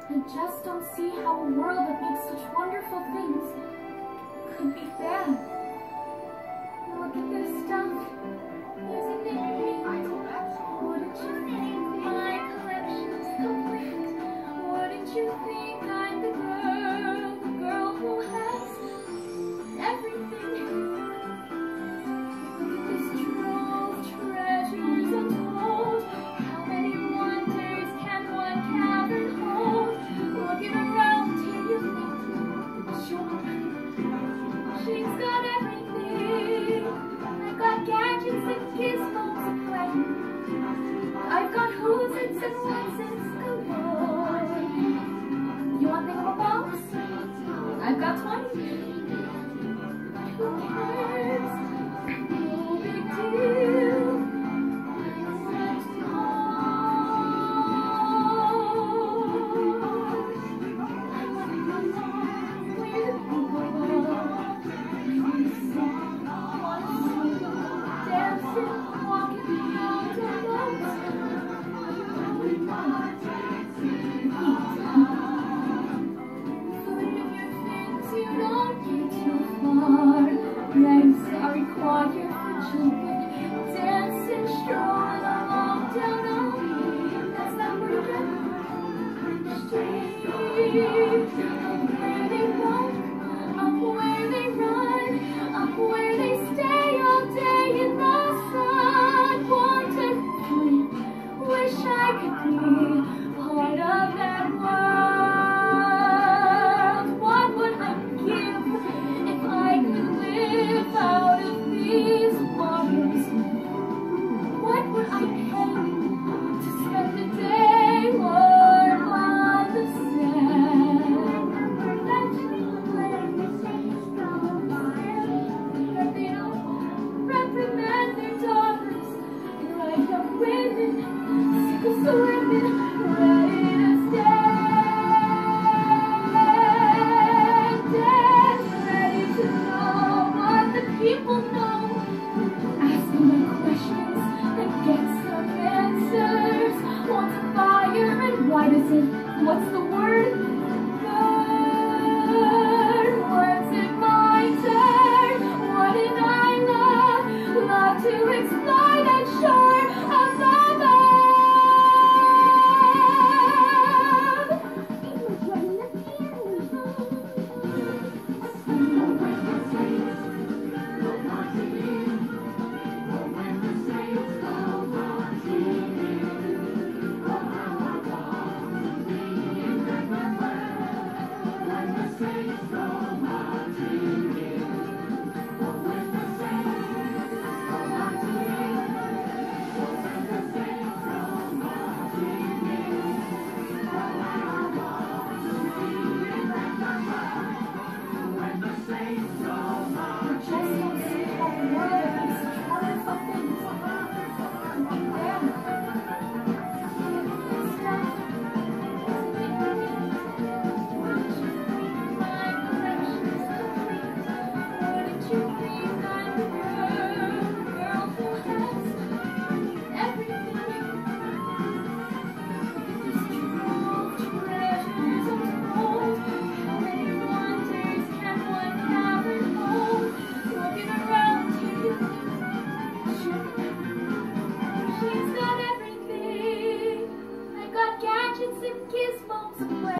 I just don't see how a world that makes such wonderful things could be bad. Look at this stuff. Isn't it neat? Wouldn't you think my collection's complete? Wouldn't you think I'm the girl who has everything? Look at this trove, treasures untold. How many wonders can one cavern hold? Looking around here, you think, sure, she's got everything. I've got gadgets and gizmos to play. I've got who's its and what's its galore. You want thingamabobs? I've got 20. But who cares? No big deal. Let's go. I want to know where to go. Dancing, walking around legs are required for children. Dancing, strolling along down a that's that word again. Street, up where they walk, up where they run, up where they stay all day in the sun. Want to free, wish I could be part of that world. What would I give if I could live out of these waters? What would I pay to spend the day warm on the sand? That they don't reprimand their daughters like young women, sick of swimming, ready to stand, ready to know what the people know. Ask them the questions and get some answers. What's a fire and why does it? What's the word? Burn. When's it my turn? What did I love to explore that shore of love? She's got everything. I've got gadgets and gizmos.